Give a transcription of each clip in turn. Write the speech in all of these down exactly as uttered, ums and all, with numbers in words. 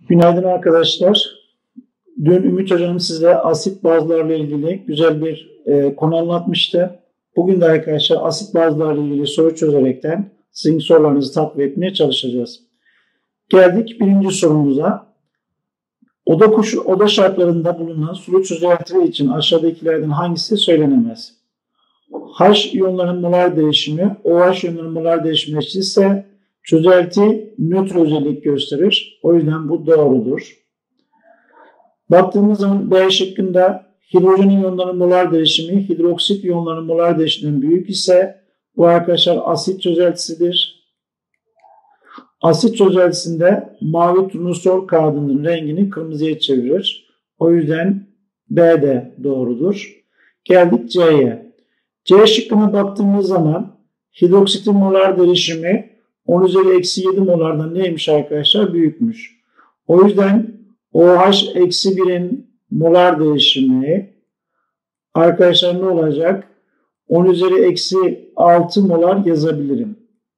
Günaydın arkadaşlar. Dün Ümit Hocam size asit bazlarla ilgili güzel bir e, konu anlatmıştı. Bugün de arkadaşlar asit bazlarla ilgili soru çözerekten sizin sorularınızı takip etmeye çalışacağız. Geldik birinci sorumuza. Oda, koşu, oda şartlarında bulunan sulu çözeltiler için aşağıdakilerden hangisi söylenemez? H iyonların molar değişimi, OH iyonların molar değişimi eşitse çözelti nötr özellik gösterir. O yüzden bu doğrudur. Baktığımız zaman B şıkkında hidrojen iyonların molar değişimi hidroksit iyonların molar değişiminden büyük ise bu arkadaşlar asit çözeltisidir. Asit çözeltisinde mavi turnusol kağıdının rengini kırmızıya çevirir. O yüzden B de doğrudur. Geldik C'ye. C şıkkına baktığımız zaman hidroksitin molar değişimi on üzeri eksi yedi molardan neymiş arkadaşlar? Büyükmüş. O yüzden OH eksi birin molar değişimi arkadaşlar ne olacak? on üzeri eksi altı molar yazabilirim.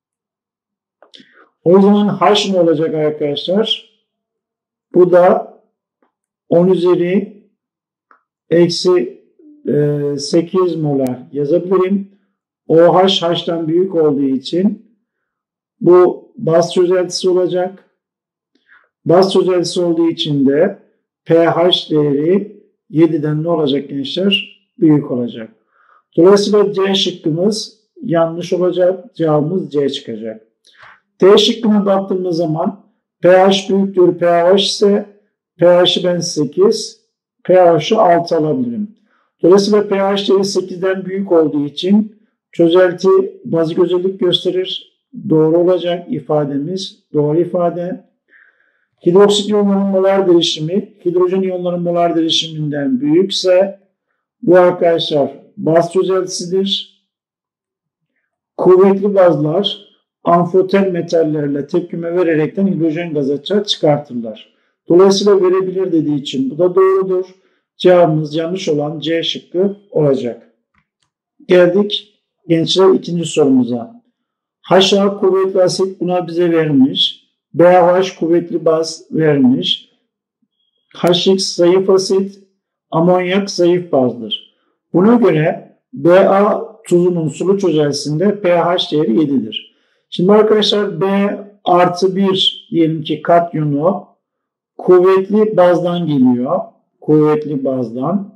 O zaman H ne olacak arkadaşlar? Bu da on üzeri eksi sekiz molar yazabilirim. OH H'tan büyük olduğu için bu baz çözeltisi olacak. Baz çözeltisi olduğu için de pH değeri yediden ne olacak gençler? Büyük olacak. Dolayısıyla C şıkkımız yanlış olacak. Cevabımız C çıkacak. D şıkkına baktığımız zaman pH büyüktür pH ise pH'i ben sekiz, pH'i altı alabilirim. Dolayısıyla pH değeri sekizden büyük olduğu için çözelti bazik özellik gösterir. Doğru olacak ifademiz. Doğru ifade. Hidroksit iyonların molar değişimi hidrojen iyonların molar değişiminden büyükse bu arkadaşlar baz çözeltisidir. Kuvvetli bazlar amfoter metallerle tepkime vererekten hidrojen gazı açığa çıkartırlar. Dolayısıyla verebilir dediği için bu da doğrudur. Cevabımız yanlış olan C şıkkı olacak. Geldik gençler ikinci sorumuza. H A kuvvetli asit buna bize vermiş. B H kuvvetli baz vermiş. H X zayıf asit, amonyak zayıf bazdır. Buna göre B A tuzunun sulu çözeltisinde pH değeri yedidir. Şimdi arkadaşlar B artı bir diyelim ki katyonu kuvvetli bazdan geliyor. Kuvvetli bazdan.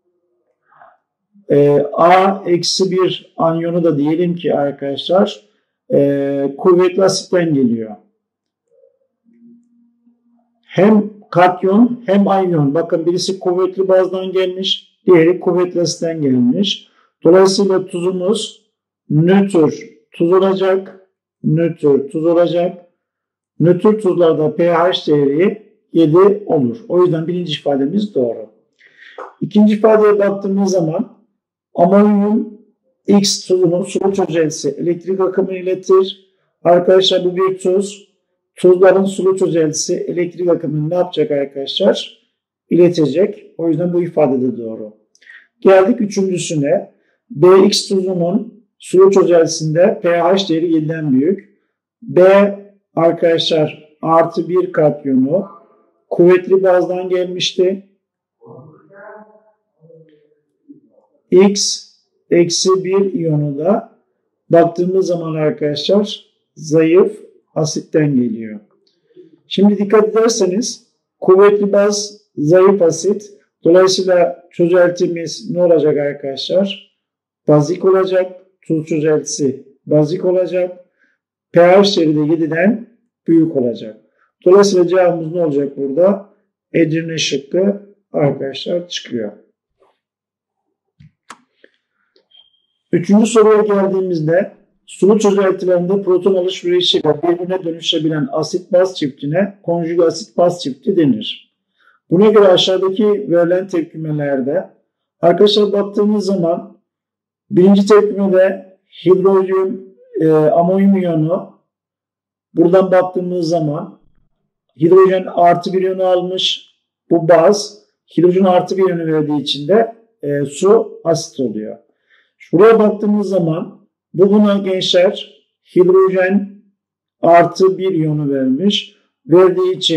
Ee, A eksi bir anyonu da diyelim ki arkadaşlar e, kuvvetli asitten geliyor. Hem katyon hem anyon. Bakın birisi kuvvetli bazdan gelmiş, diğeri kuvvetli asitten gelmiş. Dolayısıyla tuzumuz nötr tuz olacak. Nötr tuz olacak. Nötr tuzlarda pH değeri yedi olur. O yüzden birinci ifademiz doğru. İkinci ifadeye baktığımız zaman amonyum X tuzunun sulu çözeltisi elektrik akımını iletir. Arkadaşlar bu bir tuz. Tuzların sulu çözeltisi elektrik akımını ne yapacak arkadaşlar? İletecek. O yüzden bu ifade de doğru. Geldik üçüncüsüne. B X tuzunun sulu çözeltisinde pH değeri yediden büyük. B arkadaşlar artı bir katyonu kuvvetli bazdan gelmişti. X eksi bir iyonu da baktığımız zaman arkadaşlar zayıf asitten geliyor. Şimdi dikkat ederseniz kuvvetli baz zayıf asit. Dolayısıyla çözeltimiz ne olacak arkadaşlar? Bazik olacak. Tuz çözeltisi bazik olacak. pH değeri de yediden büyük olacak. Dolayısıyla cevabımız ne olacak burada? Edirne şıkkı arkadaşlar çıkıyor. Üçüncü soruya geldiğimizde sulu çözeltilerinde proton alışverişiyle birbirine dönüşebilen asit baz çiftine konjüge asit baz çifti denir. Buna göre aşağıdaki verilen tepkimelerde arkadaşlar baktığımız zaman birinci tepkimede hidrojen e, amonyum iyonu buradan baktığımız zaman hidrojen artı bir iyonu almış. Bu baz hidrojen artı bir iyonu verdiği için de e, su asit oluyor. Şuraya baktığımız zaman bu buna gençler hidrojen artı bir iyonu vermiş. Verdiği için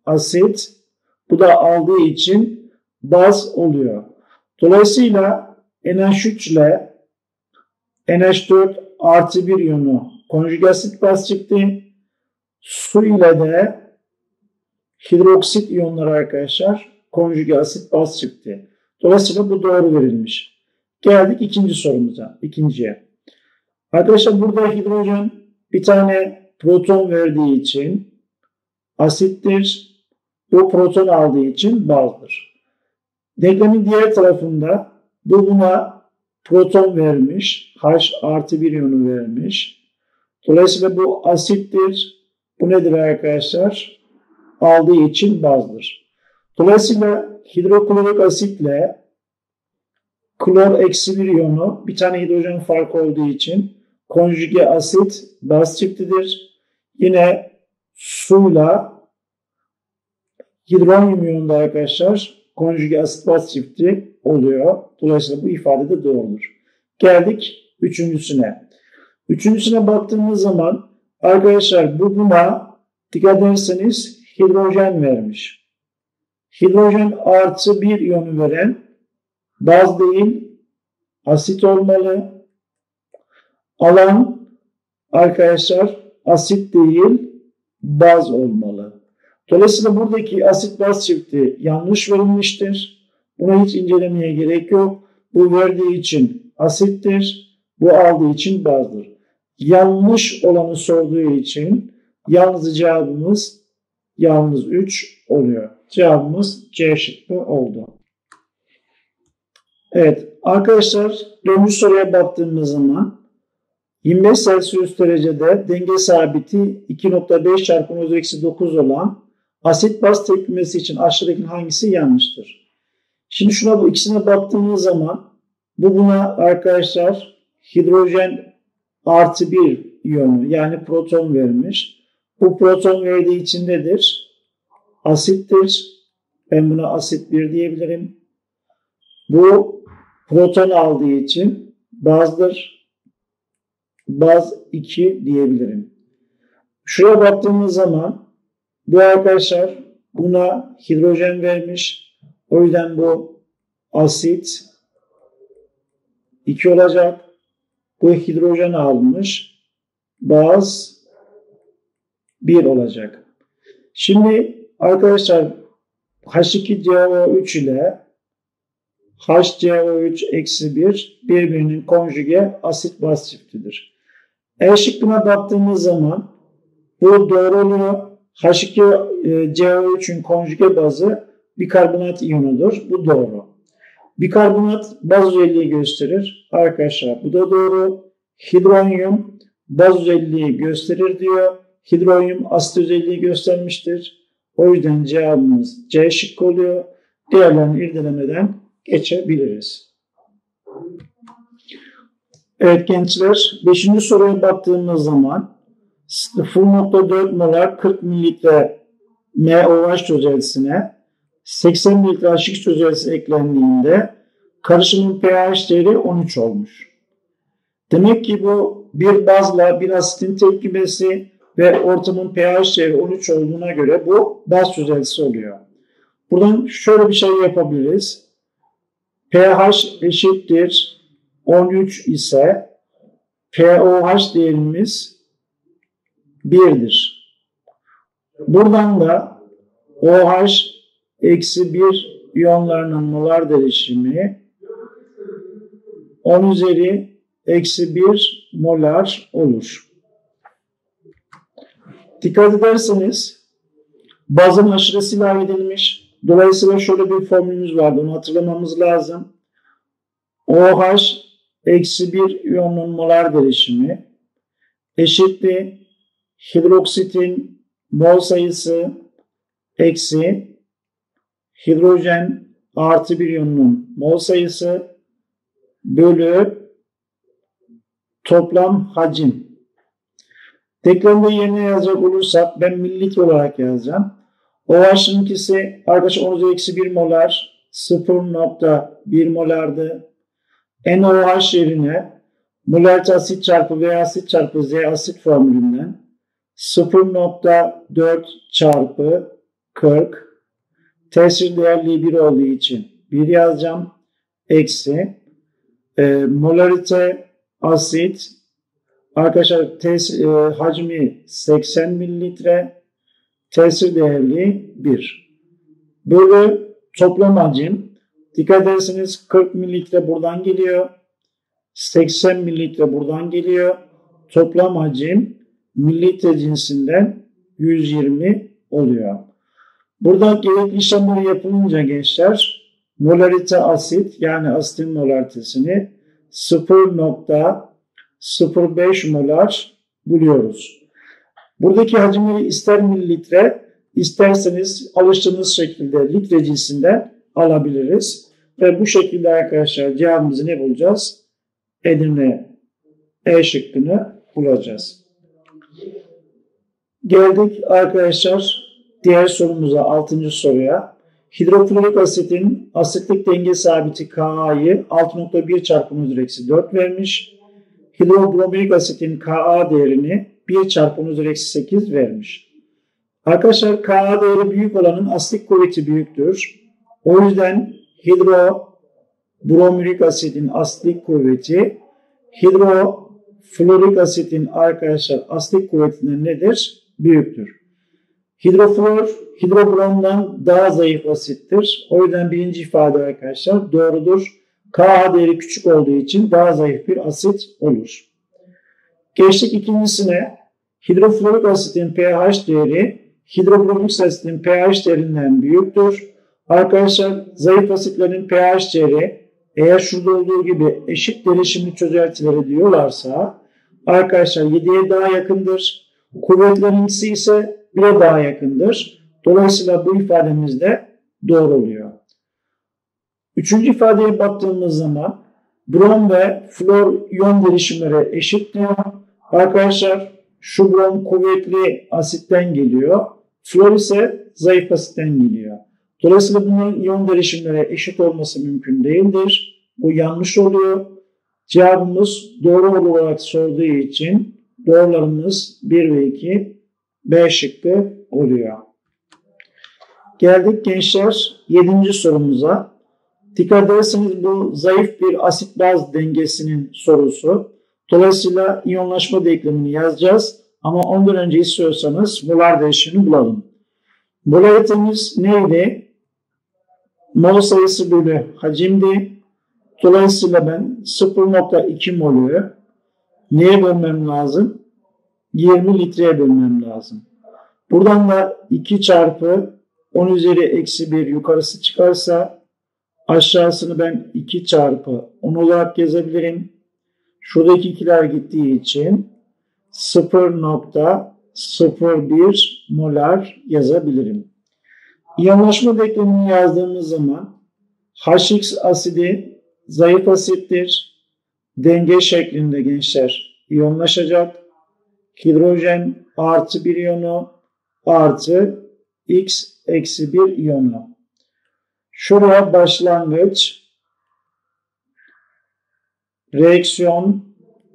asit. Bu da aldığı için baz oluyor. Dolayısıyla N H üç ile N H dört artı bir iyonu konjüge asit baz çıktı. Su ile de hidroksit iyonları arkadaşlar konjüge asit baz çıktı. Dolayısıyla bu doğru verilmiş. Geldik ikinci sorumuza. İkinciye. Arkadaşlar burada hidrojen bir tane proton verdiği için asittir. Bu proton aldığı için bazdır. Denklemin diğer tarafında bu buna proton vermiş. H artı bir iyonu vermiş. Dolayısıyla bu asittir. Bu nedir arkadaşlar? Aldığı için bazdır. Dolayısıyla hidroklorik asitle klor eksi bir iyonu bir tane hidrojen farkı olduğu için konjüge asit baz çiftidir. Yine suyla hidronyum iyonunda arkadaşlar konjüge asit baz çifti oluyor. Dolayısıyla bu ifade de doğrudur. Geldik üçüncüsüne. Üçüncüsüne baktığımız zaman arkadaşlar bu buna dikkat ederseniz hidrojen vermiş. Hidrojen artı bir iyonu veren baz değil asit olmalı. Alan arkadaşlar asit değil baz olmalı. Dolayısıyla buradaki asit baz çifti yanlış verilmiştir. Buna hiç incelemeye gerek yok. Bu verdiği için asittir. Bu aldığı için bazdır. Yanlış olanı sorduğu için yalnız cevabımız yalnız üç oluyor. Cevabımız C şıkkı oldu. Evet arkadaşlar dördüncü soruya baktığımız zaman yirmi beş Celsius derecede denge sabiti iki nokta beş çarpı on üzeri eksi dokuz olan asit baz tepkimesi için aşağıdaki hangisi yanlıştır? Şimdi şuna bu ikisine baktığımız zaman bu buna arkadaşlar hidrojen artı bir iyonu yani proton vermiş. Bu proton verdiği için nedir? Asittir. Ben buna asit bir diyebilirim. Bu proton aldığı için bazdır. Baz iki diyebilirim. Şuraya baktığımız zaman bu arkadaşlar buna hidrojen vermiş. O yüzden bu asit iki olacak. Bu hidrojen almış. Baz bir olacak. Şimdi arkadaşlar H iki C O üç ile H C O üç eksi bir birbirinin konjüge asit baz çiftidir. E şıkkına baktığımız zaman bu doğru oluyor. H iki C O üçün konjüge bazı bikarbonat iyonudur. Bu doğru. Bikarbonat baz özelliği gösterir. Arkadaşlar bu da doğru. Hidronyum baz özelliği gösterir diyor. Hidronyum asit özelliği göstermiştir. O yüzden cevabımız C şıkkı oluyor. Diğerlerini irdelemeden geçebiliriz. Evet gençler, beşinci soruya baktığımız zaman sıfır nokta dört molar kırk mililitre M O H çözeltisine seksen mililitre H iki çözeltisi eklendiğinde karışımın pH değeri on üç olmuş. Demek ki bu bir bazla bir asitin tepkimesi ve ortamın pH değeri on üç olduğuna göre bu baz çözeltisi oluyor. Buradan şöyle bir şey yapabiliriz. pH eşittir on üç ise pOH değerimiz birdir. Buradan da OH eksi bir iyonlarının molar derişimi on üzeri eksi bir molar olur. Dikkat ederseniz bazın aşırısı ilave edilmiş. Dolayısıyla şöyle bir formülümüz vardı. Onu hatırlamamız lazım. OH eksi bir iyonun molar derişimi eşittir hidroksitin mol sayısı eksi hidrojen artı bir iyonun mol sayısı bölü toplam hacim. Denklemde yerine yazacak olursak ben mililitre olarak yazacağım. OH'ınkisi arkadaşlar on üzeri eksi bir molar sıfır nokta bir molardı. NaOH yerine molarite asit çarpı V asit çarpı Z asit formülünden sıfır nokta dört çarpı kırk. Tesir değerliği bir olduğu için bir yazacağım. Eksi. E, molarite asit. Arkadaşlar tes, e, hacmi seksen mililitre. Tesir değerliği bir. Bölü toplam hacim. Dikkat ederseniz kırk mililitre buradan geliyor. seksen mililitre buradan geliyor. Toplam hacim mililitre cinsinden yüz yirmi oluyor. Burada gerekli işlemleri yapılınca gençler molarite asit yani asitin molaritesini sıfır nokta sıfır beş molar buluyoruz. Buradaki hacimleri ister mililitre isterseniz alıştığınız şekilde litre cinsinden alabiliriz. Ve bu şekilde arkadaşlar cevabımızı ne bulacağız? Edirne E şıkkını bulacağız. Geldik arkadaşlar diğer sorumuza, altıncı soruya. Hidroklorik asitin asitlik denge sabiti K A'yı altı nokta bir çarpı on üzeri eksi dört vermiş. Hidrobromirik asitin K A değerini bir çarpı on üzeri eksi sekiz vermiş. Arkadaşlar K A değeri büyük olanın asitlik kuvveti büyüktür. O yüzden hidrobromirik asitin asitlik kuvveti hidroflorik asitin arkadaşlar asitlik kuvvetinden nedir? Büyüktür. Hidroflor, hidrobromdan daha zayıf asittir. O yüzden birinci ifade arkadaşlar doğrudur. K A değeri küçük olduğu için daha zayıf bir asit olur. Geçtik ikincisine. Hidroflorik asitin pH değeri hidrobromik asitin pH değerinden büyüktür. Arkadaşlar zayıf asitlerin pH değeri eğer şurada olduğu gibi eşit derişimli çözeltileri diyorlarsa arkadaşlar yediye daha yakındır. Kuvvetlerinkisi ise bire daha yakındır. Dolayısıyla bu ifademiz de doğru oluyor. Üçüncü ifadeye baktığımız zaman brom ve flor iyon derişimleri eşit diyor. Arkadaşlar şu brom kuvvetli asitten geliyor. Flor ise zayıf asitten geliyor. Dolayısıyla bunların iyon derişimleri eşit olması mümkün değildir. Bu yanlış oluyor. Cevabımız doğru olarak sorduğu için doğrularımız bir ve iki B şıkkı oluyor. Geldik gençler yedinci sorumuza. Dikkat ederseniz bu zayıf bir asit baz dengesinin sorusu. Dolayısıyla iyonlaşma denklemini yazacağız. Ama ondan önce istiyorsanız molar değişimini bulalım. Molaritemiz neydi? Mol sayısı bölü hacimdi. Dolayısıyla ben sıfır nokta iki molü neye bölmem lazım? yirmi litreye bölmem lazım. Buradan da iki çarpı on üzeri eksi bir yukarısı çıkarsa aşağısını ben iki çarpı on olarak yazabilirim. Şuradaki ikiler gittiği için sıfır nokta sıfır bir molar yazabilirim. İyonlaşma denklemini yazdığımız zaman H X asidi zayıf asittir. Denge şeklinde gençler iyonlaşacak. Hidrojen artı bir iyonu artı X eksi bir iyonu. Şuraya başlangıç reaksiyon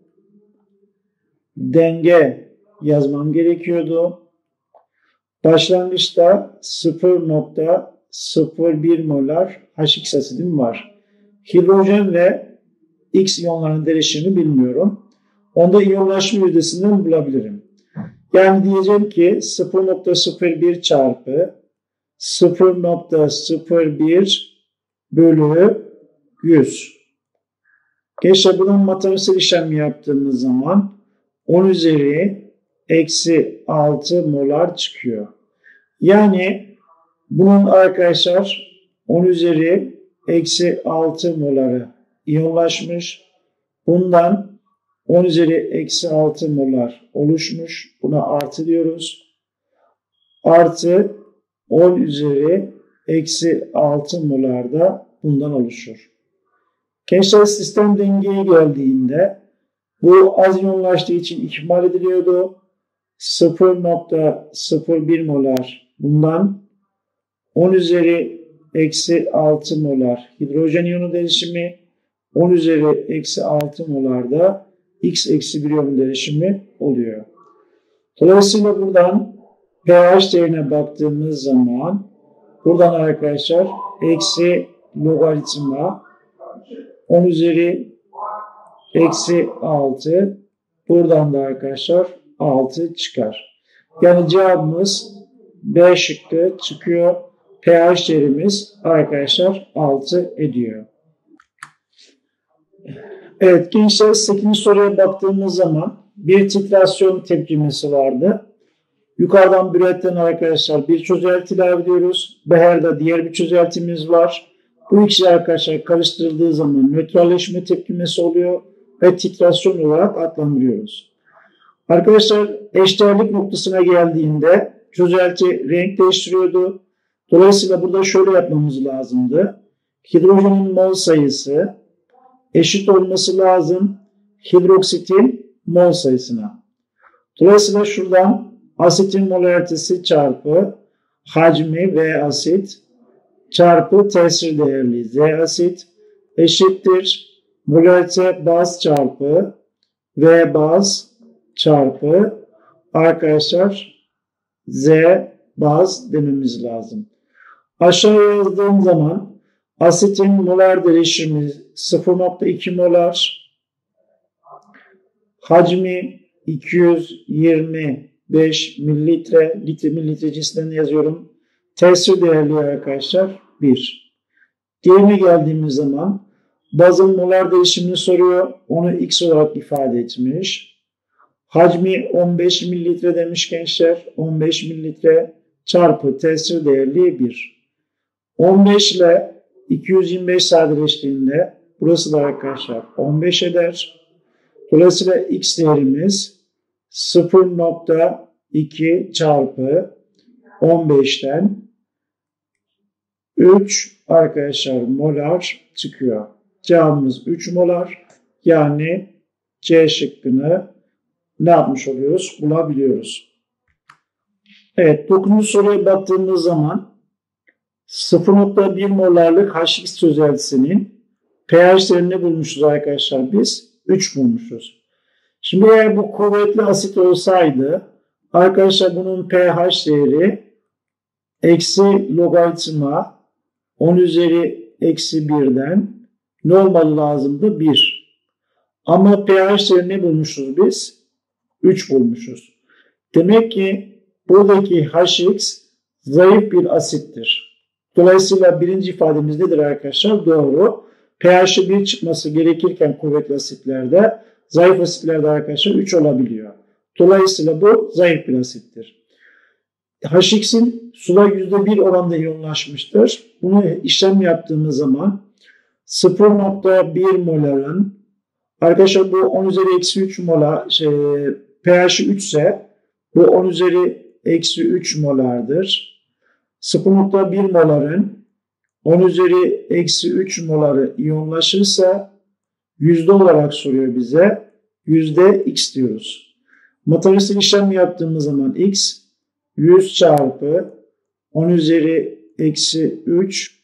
denge yazmam gerekiyordu. Başlangıçta sıfır nokta sıfır bir molar H X asidim var. Hidrojen ve X iyonlarının derişimini bilmiyorum. Onda iyonlaşma yüzdesinden bulabilirim. Yani diyeceğim ki sıfır nokta sıfır bir çarpı sıfır nokta sıfır bir bölü yüz. Gençler bunun matematiksel işlemi yaptığımız zaman on üzeri eksi altı molar çıkıyor. Yani bunun arkadaşlar on üzeri eksi altı moları iyonlaşmış. Bundan on üzeri eksi altı molar oluşmuş. Buna artı diyoruz. Artı on üzeri eksi altı molar da bundan oluşur. Gençler sistem dengeye geldiğinde bu az iyonlaştığı için ihmal ediliyordu. sıfır nokta sıfır bir molar bundan on üzeri eksi altı molar hidrojen iyonu derişimi on üzeri eksi altı molar da X eksi bir iyon derişimi oluyor. Dolayısıyla buradan pH değerine baktığımız zaman buradan arkadaşlar eksi logaritma on üzeri eksi altı, buradan da arkadaşlar altı çıkar. Yani cevabımız B şıkkı çıkıyor. pH değerimiz arkadaşlar altı ediyor. Evet gençler, sekizinci soruya baktığımız zaman bir titrasyon tepkimesi vardı. Yukarıdan büretten arkadaşlar bir çözelti ilave ediyoruz. Beher'de diğer bir çözeltimiz var. Bu ikisi arkadaşlar karıştırıldığı zaman nötralleşme tepkimesi oluyor ve titrasyon olarak adlandırıyoruz. Arkadaşlar eşdeğerlik noktasına geldiğinde çözelti renk değiştiriyordu. Dolayısıyla burada şöyle yapmamız lazımdı. Hidrojenin mol sayısı eşit olması lazım hidroksitin mol sayısına. Dolayısıyla şuradan asitin molaritesi çarpı hacmi V asit çarpı tesir değerli Z asit eşittir molarite baz çarpı V baz çarpı arkadaşlar Z baz dememiz lazım. Aşağıya yazdığım zaman asitin molar derişimi sıfır nokta iki molar, hacmi iki yüz yirmi beş mililitre, litre mililitre cinsinden yazıyorum. Tesir değerli arkadaşlar bir. Diğerine geldiğimiz zaman bazın molar derişimini soruyor. Onu X olarak ifade etmiş. Hacmi on beş mililitre demiş gençler. on beş mililitre çarpı tesir değerli bir. on beş ile iki yüz yirmi beş sadeleştiğinde burası da arkadaşlar on beş eder. Dolayısıyla X değerimiz sıfır nokta iki çarpı on beşten üç arkadaşlar molar çıkıyor. Cevabımız üç molar. Yani C şıkkını ne yapmış oluyoruz? Bulabiliyoruz. Evet, dokuzuncu soruya baktığımız zaman sıfır nokta bir molarlık H X çözeltisinin pH değerini bulmuşuz arkadaşlar biz. üç bulmuşuz. Şimdi eğer bu kuvvetli asit olsaydı arkadaşlar bunun pH değeri eksi logaritma on üzeri eksi birden ne olmalı lazımdı? bir. Ama pH değerini bulmuşuz biz? üç bulmuşuz. Demek ki buradaki H X zayıf bir asittir. Dolayısıyla birinci ifademiz nedir arkadaşlar? Doğru. pH'i bir çıkması gerekirken kuvvetli asitlerde, zayıf asitlerde arkadaşlar üç olabiliyor. Dolayısıyla bu zayıf bir asittir. H X'in suda yüzde bir oranda iyonlaşmıştır. Bunu işlem yaptığımız zaman sıfır nokta bir moların arkadaşlar bu on üzeri eksi üç molar şey, pH'i üç ise bu on üzeri eksi üç molardır. sıfır nokta bir moların on üzeri eksi üç moları iyonlaşırsa yüzde olarak soruyor bize. Yüzde X diyoruz. Matematiksel işlem yaptığımız zaman X yüz çarpı on üzeri eksi üç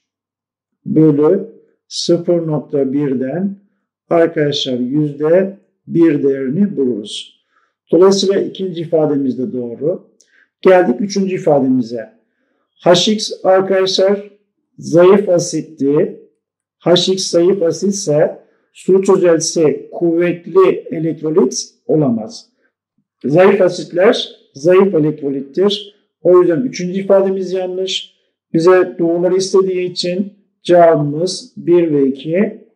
bölü sıfır nokta birden arkadaşlar yüzde bir değerini buluruz. Dolayısıyla ikinci ifademiz de doğru. Geldik üçüncü ifademize. H X arkadaşlar zayıf asitti. H X zayıf asitse su çözeltisi kuvvetli elektrolit olamaz. Zayıf asitler zayıf elektrolittir. O yüzden üçüncü ifademiz yanlış. Bize doğruları istediği için cevabımız bir ve iki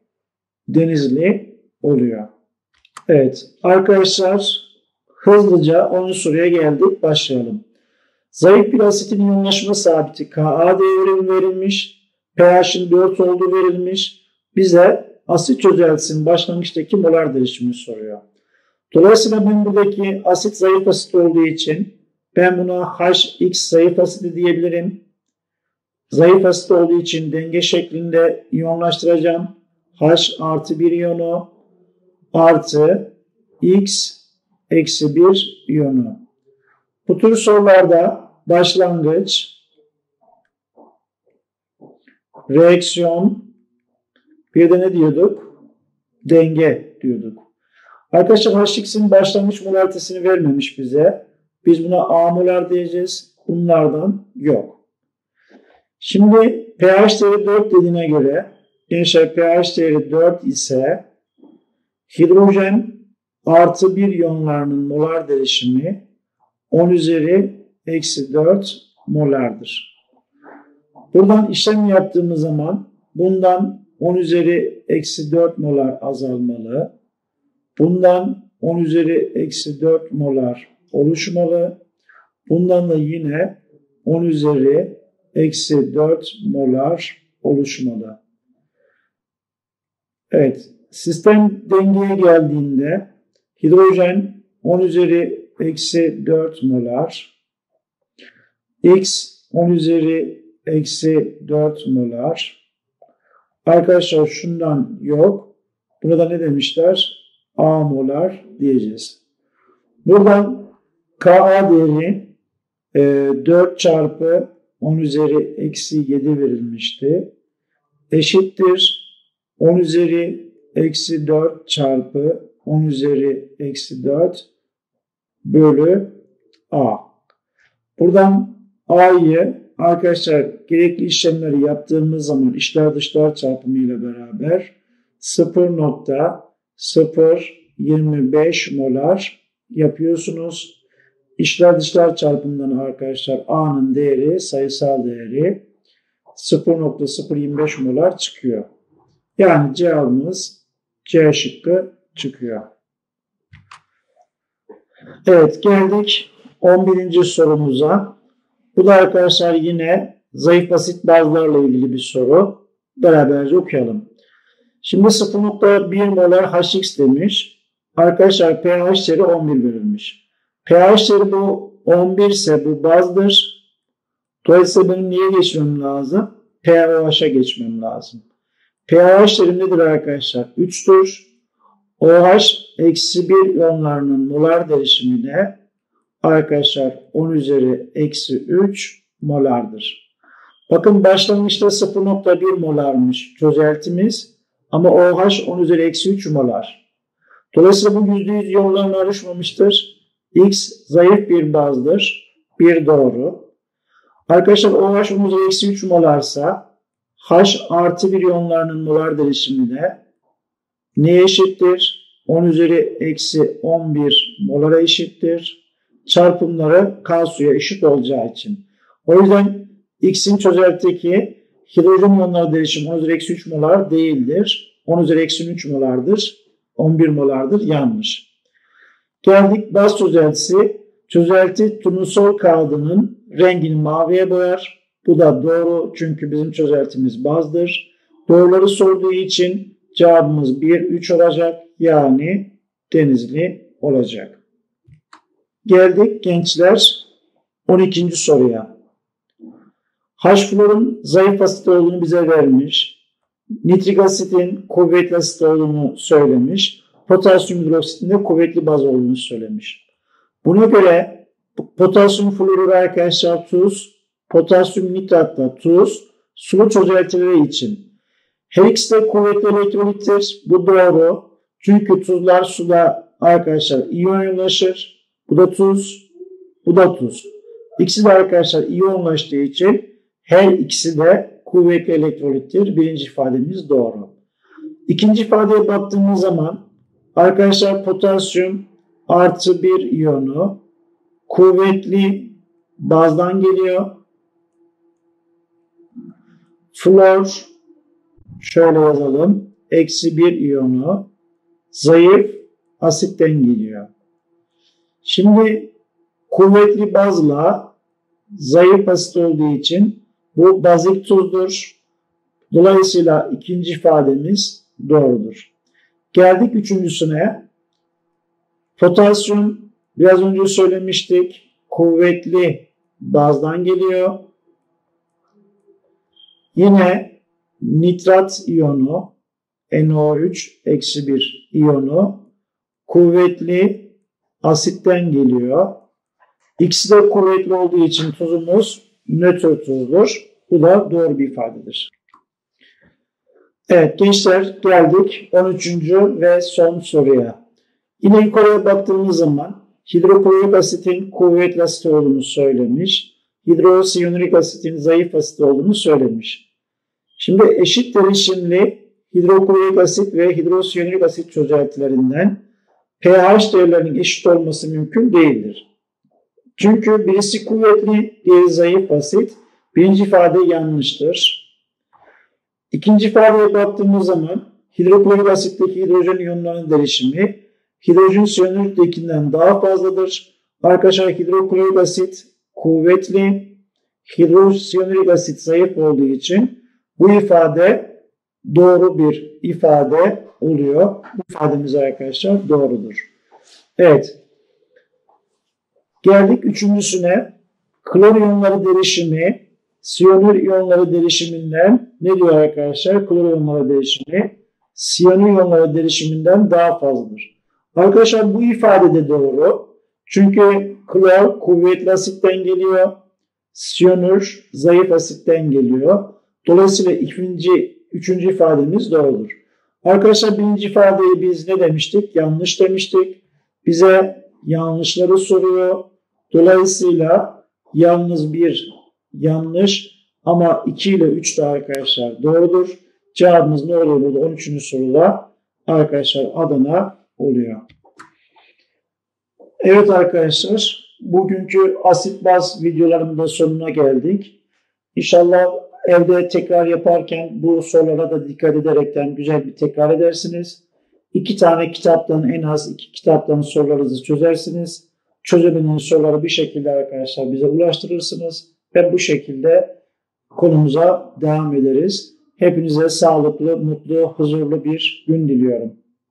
Denizli oluyor. Evet arkadaşlar hızlıca onuncu soruya geldik. Başlayalım. Zayıf bir asitin iyonlaşma sabiti Ka değeri verilmiş. pH'in dört olduğu verilmiş. Bize asit çözeltisinin başlangıçtaki molar değişimini soruyor. Dolayısıyla ben buradaki asit zayıf asit olduğu için ben buna H X zayıf asidi diyebilirim. Zayıf asit olduğu için denge şeklinde iyonlaştıracağım. H artı bir iyonu artı X eksi bir iyonu. Bu tür sorularda başlangıç, reaksiyon, bir de ne diyorduk? Denge diyorduk. Arkadaşlar H X'in başlangıç molaritesini vermemiş bize. Biz buna A molar diyeceğiz. Bunlardan yok. Şimdi pH değeri dört dediğine göre gençler pH değeri dört ise hidrojen artı bir iyonlarının molar derişimi on üzeri eksi dört molardır. Buradan işlem yaptığımız zaman bundan on üzeri eksi dört molar azalmalı. Bundan on üzeri eksi dört molar oluşmalı. Bundan da yine on üzeri eksi dört molar oluşmalı. Evet, sistem dengeye geldiğinde hidrojen on üzeri eksi dört molar, X on üzeri eksi dört molar. Arkadaşlar şundan yok. Burada ne demişler? A molar diyeceğiz. Buradan Ka değeri e, dört çarpı on üzeri eksi yedi verilmişti. Eşittir on üzeri eksi dört çarpı on üzeri eksi dört bölü A. Buradan A'yı arkadaşlar gerekli işlemleri yaptığımız zaman içler dışlar çarpımı ile beraber sıfır nokta sıfır yirmi beş molar yapıyorsunuz. İçler dışlar çarpımından arkadaşlar A'nın değeri, sayısal değeri sıfır nokta sıfır yirmi beş molar çıkıyor. Yani cevabımız C şıkkı çıkıyor. Evet, geldik on birinci sorumuza. Bu da arkadaşlar yine zayıf basit bazlarla ilgili bir soru. Beraberce okuyalım. Şimdi sıfır nokta bir molar H X demiş. Arkadaşlar pH değeri on bir verilmiş. pH değeri bu on bir ise bu bazdır. Dolayısıyla benim niye geçmem lazım? pOH'a geçmem lazım. pH değeri nedir arkadaşlar? üçtür. OH eksi bir iyonlarının molar derişimi de arkadaşlar on üzeri eksi üç molardır. Bakın başlangıçta sıfır nokta bir molarmış çözeltimiz ama OH on üzeri eksi üç molar. Dolayısıyla bu yüzde yüz iyonlarla ayrışmamıştır. X zayıf bir bazdır. Bir doğru. Arkadaşlar OH on üzeri eksi üç molarsa H artı bir iyonlarının molar derişimi de neye eşittir? on üzeri eksi on bir molara eşittir. Çarpımları K suya eşit olacağı için. O yüzden X'in çözeltideki hidrojen iyonları derişimi on üzeri eksi üç molar değildir. on üzeri eksi üç molardır. on bir molardır. Yanlış. Geldik baz çözeltisi. Çözelti turnusol kağıdının rengini maviye boyar. Bu da doğru çünkü bizim çözeltimiz bazdır. Doğruları sorduğu için cevabımız bir, üç olacak. Yani Denizli olacak. Geldik gençler on ikinci soruya. H-florun zayıf asit olduğunu bize vermiş. Nitrik asitin kuvvetli asit olduğunu söylemiş. Potasyum hidroksitin de kuvvetli baz olduğunu söylemiş. Buna göre potasyum florür arkadaşlar tuz, potasyum nitrat da tuz, sulu çözeltileri için. Her ikisi de kuvvetli elektrolittir. Bu doğru. Çünkü tuzlar suda arkadaşlar iyonlaşır. Bu da tuz, bu da tuz. İkisi de arkadaşlar iyonlaştığı için her ikisi de kuvvetli elektrolittir. Birinci ifademiz doğru. İkinci ifadeye baktığımız zaman arkadaşlar potasyum artı bir iyonu kuvvetli bazdan geliyor. Flor şöyle yazalım. Eksi bir iyonu zayıf asitten geliyor. Şimdi kuvvetli bazla zayıf asit olduğu için bu bazik tuzdur. Dolayısıyla ikinci ifademiz doğrudur. Geldik üçüncüsüne. Potasyum biraz önce söylemiştik. Kuvvetli bazdan geliyor. Yine nitrat iyonu N O üç eksi bir iyonu kuvvetli asitten geliyor. İkisi de kuvvetli olduğu için tuzumuz nötr tuzdur. Bu da doğru bir ifadedir. Evet gençler geldik on üçüncü ve son soruya. Yine yukarıya baktığımız zaman hidroklorik asitin kuvvetli asit olduğunu söylemiş. Hidrosiyanürik asitin zayıf asit olduğunu söylemiş. Şimdi eşit derişimli hidroklorik asit ve hidrosiyanürik asit çözeltilerinden pH değerlerinin eşit olması mümkün değildir. Çünkü birisi kuvvetli, diğeri zayıf asit. Birinci ifade yanlıştır. İkinci ifadeye baktığımız zaman hidroklorik asitteki hidrojen iyonlarının derişimi hidrojen siyanüriktekinden daha fazladır. Arkadaşlar hidroklorik asit kuvvetli, hidrosiyanürik asit zayıf olduğu için bu ifade doğru bir ifade oluyor. Bu ifademiz arkadaşlar doğrudur. Evet. Geldik üçüncüsüne. Klor iyonları derişimi, siyanür iyonları derişiminden ne diyor arkadaşlar? Klor iyonları derişimi, siyanür iyonları derişiminden daha fazladır. Arkadaşlar bu ifade de doğru. Çünkü klor kuvvetli asitten geliyor. Siyanür zayıf asitten geliyor. Dolayısıyla ikinci, üçüncü ifademiz doğrudur. Arkadaşlar birinci ifadeyi biz ne demiştik? Yanlış demiştik. Bize yanlışları soruyor. Dolayısıyla yalnız bir yanlış ama iki ile üç de arkadaşlar doğrudur. Cevabımız ne oluyor burada? on üçüncü soruda arkadaşlar Adana oluyor. Evet arkadaşlar, bugünkü asit baz videolarının da sonuna geldik. İnşallah evde tekrar yaparken bu sorulara da dikkat ederekten güzel bir tekrar edersiniz. İki tane kitaptan, en az iki kitaptan sorularınızı çözersiniz. Çözemediğiniz soruları bir şekilde arkadaşlar bize ulaştırırsınız ve bu şekilde konumuza devam ederiz. Hepinize sağlıklı, mutlu, huzurlu bir gün diliyorum.